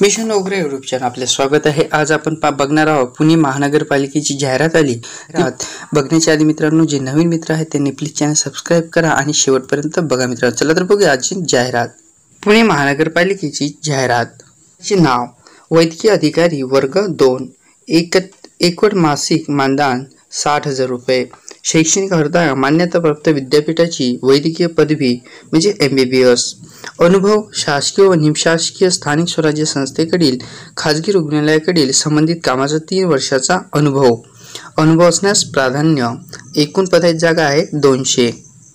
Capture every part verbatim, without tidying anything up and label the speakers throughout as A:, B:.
A: Mission नोकरी YouTube channel आपले स्वागत आहे। आज आपण बघणार आहोत पुणे महानगरपालिकेची जाहिरात आली। बघण्याच्या आधी मित्रांनो, जे नवीन मित्र आहेत त्यांनी प्लीज चॅनल सबस्क्राइब करा आणि शेवटपर्यंत बघा मित्रांनो। चला तर बघूया आजची जाहिरात। पुणे महानगरपालिकेची जाहिरात। चे नाव वैद्यकीय अधिकारी वर्ग दोन, एक एकवट मासिक मानधन साठ हजार रुपये। शैक्षणिक अर्हता मान्यता प्राप्त विद्यापीठाची वैद्यकीय पदवी म्हणजे एम बी बी एस। अनुभव शासकीय व निमशासकीय स्थानिक स्वराज्य संस्थेकडील खाजगी रुग्णालयाकडील संबंधित कामाचा तीन वर्षाचा अनुभव अनुभव असण्यास प्राधान्य। एकूण पदाची जागा आहे दोनशे।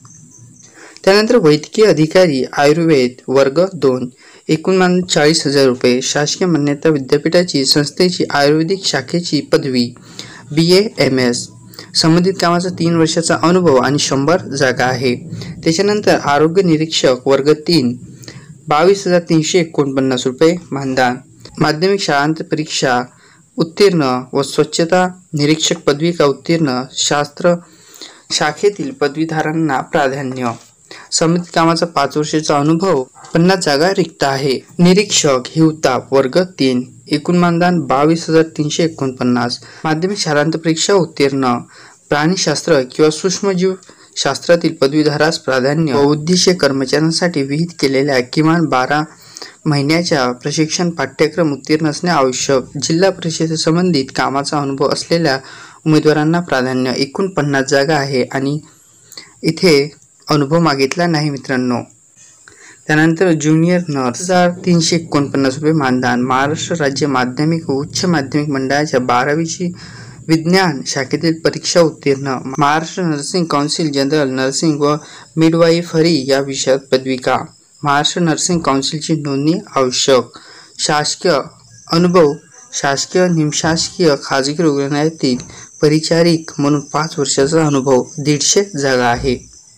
A: त्यानंतर वैद्यकीय अधिकारी आयुर्वेद वर्ग दोन, एकूण मान चाळीस हजार रुपये। शासकीय मान्यता विद्यापीठाची संस्थेची आयुर्वेदिक शाखेची पदवी बी ए एम एस। संबंधित कामाचा तीन वर्षाचा अनुभव आणि शंभर जागा आहे। त्याच्यानंतर आरोग्य निरीक्षक वर्ग तीन, बावीस हजार तीनशे एकोणपन्नास रुपये मानधन। माध्यमिक शाळांत परीक्षा उत्तीर्ण व स्वच्छता निरीक्षक पदविका उत्तीर्ण शास्त्र शाखेतील पदवीधारांना प्राधान्य। संबंधित कामाचा पाच वर्षाचा अनुभव, पन्नास जागा रिक्त आहे। निरीक्षक हिवताप वर्ग तीन, एकूण मानधन बावीस हजार तीनशे एकोणपन्नास। माध्यमिक शाळांत परीक्षा उत्तीर्ण, प्राणीशास्त्र किंवा सूक्ष्मजीव शास्त्रातील पदवीधारास प्राधान्य व उद्देशीय कर्मचाऱ्यांसाठी विहित केलेल्या किमान बारा महिन्याच्या प्रशिक्षण पाठ्यक्रम उत्तीर्ण असणे आवश्यक। जिल्हा परिषद संबंधित कामाचा अनुभव असलेल्या उमेदवारांना प्राधान्य। एकूण पन्नास जागा आहे आणि इथे अनुभव मागितला नाही मित्रांनो। त्यानंतर ज्युनियर नर्स हजार तीनशे एकोणपन्नास रुपये मानधन। महाराष्ट्र राज्य माध्यमिक व उच्च माध्यमिक मंडळाच्या बारावीची विज्ञान शाखेतील परीक्षा उत्तीर्ण, Maharashtra nursing council general nursing व मिडवाईफरी या विषयात पदविका, महाराष्ट्र नर्सिंग काउन्सिलची नोंदणी आवश्यक। शासकीय अनुभव शासकीय निमशासकीय खाजगी रुग्णालयातील परिचारिक म्हणून पाच वर्षाचा अनुभव, दीडशे जागा आहे।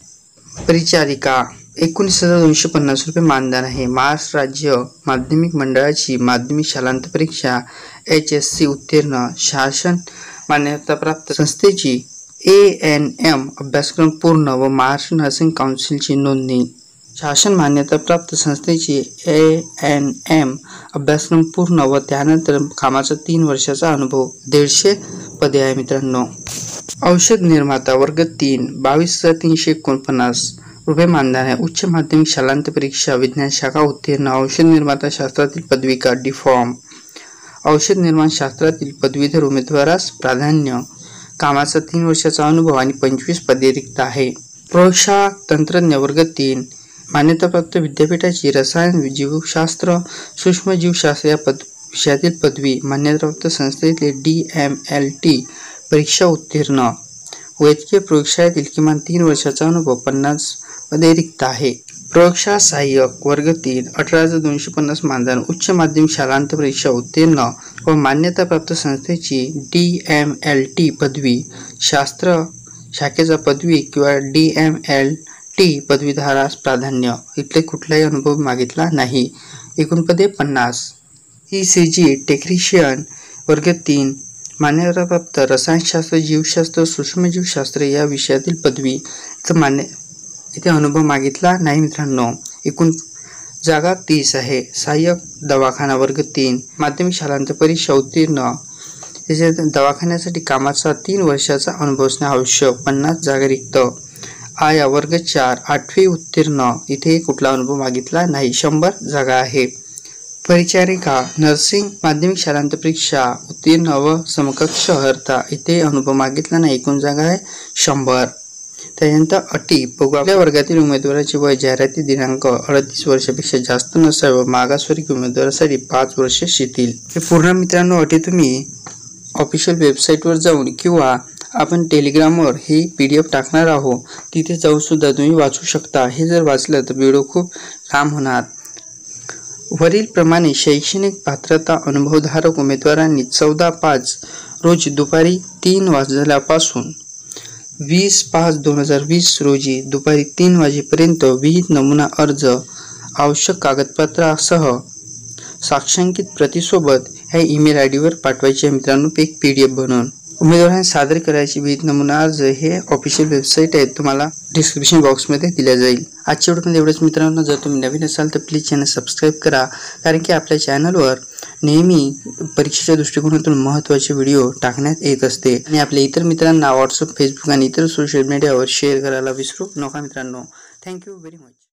A: परिचारिका एकोणीस हजार दोनशे पन्नास रुपये मानधन आहे। महाराष्ट्र राज्य माध्यमिक मंडळाची माध्यमिक शालांत परीक्षा एच एस सी उत्तीर्ण, शासन मान्यता प्राप्त संस्थेची ए एन एम अभ्यासक्रम पूर्ण व महाराष्ट्र नर्सिंग काउन्सिलची नोंदणी, शासन मान्यता प्राप्त संस्थेची ए एन एम अभ्यासक्रम पूर्ण व त्यानंतर कामाचा तीन वर्षाचा अनुभव, दीडशे पदे आहे मित्रांनो। औषध निर्माता वर्ग तीन, बावीस हजार तीनशे एकोणपन्नास रुपये मानधन आहे। उच्च माध्यमिक शालांत परीक्षा विज्ञान शाखा उत्तीर्ण, औषध निर्माता शास्त्रातील पदविका डी फॉर्म, औषध निर्माण शास्त्रातील पदवीधर उमेदवारास प्राधान्य। कामाचा तीन वर्षाचा अनुभव आणि पंचवीस पदे रिक्त आहे। प्रयोगशाळा तंत्रज्ञ वर्ग तीन, मान्यताप्राप्त विद्यापीठाची रसायन जीवशास्त्र सूक्ष्मजीवशास्त्र या पद विषयातील पदवी, मान्यताप्राप्त संस्थेतले डी एम एल टी परीक्षा उत्तीर्ण। वैद्यकीय प्रयोगशाळेतील किमान तीन वर्षाचा अनुभव, पन्नास पदे रिक्त आहे। प्रयोगशाळा सहाय्यक वर्ग तीन, अठरा हजार दोनशे पन्नास मानधन। उच्च माध्यमिक शालांत परीक्षा उत्तीर्ण व मान्यता प्राप्त संस्थेची डी एम एल टी पदवी, शास्त्र शाखेचा पदवी किंवा डी एम एल टी पदवीधारास प्राधान्य। इथले कुठलाही अनुभव मागितला नाही। एकूण पदे पन्नास। ई सी जी टेक्निशियन वर्ग तीन, मान्यता प्राप्त रसायनशास्त्र जीवशास्त्र सूक्ष्मजीवशास्त्र या विषयातील पदवी, मान्य इथे अनुभव मागितला नाही मित्रांनो। एकूण जागा तीस आहे। सहाय्यक दवाखाना वर्ग तीन, माध्यमिक शालांत परीक्षा उत्तीर्ण, त्याच्या दवाखान्यासाठी कामाचा तीन वर्षाचा अनुभव असणे आवश्यक, पन्नास जागा रिक्त। आया वर्ग चार, आठवी उत्तीर्ण, इथे कुठला अनुभव मागितला नाही, शंभर जागा आहे। परिचारिका नर्सिंग माध्यमिक शालांत परीक्षा उत्तीर्ण व समकक्ष अर्हता, इथे अनुभव मागितला नाही, एकूण जागा आहे शंभर। त्यानंतर अटी आपल्या वर्गातील उमेदवाराचे वय जाहिराती दिनांक अडतीस वर्षापेक्षा जास्त नसावे व मागासवर्गीय उमेदवारासाठी पाच वर्षे शिथिल। हे पूर्ण मित्रांनो अटी तुम्ही ऑफिशियल वेबसाईटवर जाऊन किंवा आपण टेलिग्रामवर ही पी डी एफ टाकणार आहोत, तिथे जाऊन सुद्धा तुम्ही वाचू शकता। हे जर वाचलं तर व्हिडिओ खूप लांब होणार। वरील प्रमाणे शैक्षणिक पात्रता अनुभवधारक उमेदवारांनी चौदा पाच रोजी दुपारी तीन वाजल्यापासून वीस पाच दोन हजार वीस रोजी दुपारी तीन वाजेपर्यंत विहित नमुना अर्ज आवश्यक कागदपत्रासह साक्षांकित प्रतिसोबत ह्या ईमेल आय डीवर पाठवायचे मित्रांनो, एक पी डी एफ बनवून। उमेदवारांनी सादर करायची विहित नमुना अर्ज हे ऑफिशियल वेबसाईट आहे, तुम्हाला डिस्क्रिप्शन बॉक्समध्ये दिल्या जाईल। आजच्या व्हिडिओमध्ये एवढंच मित्रांनो। जर तुम्ही नवीन असाल तर प्लीज चॅनल सबस्क्राईब करा, कारण की आपल्या चॅनलवर नेहमी परीक्षेच्या दृष्टिकोनातून महत्त्वाचे व्हिडिओ टाकण्यात येत असते आणि आपल्या इतर मित्रांना व्हॉट्सअप, फेसबुक आणि इतर सोशल मीडियावर शेअर करायला विसरू नका मित्रांनो. Thank you very much.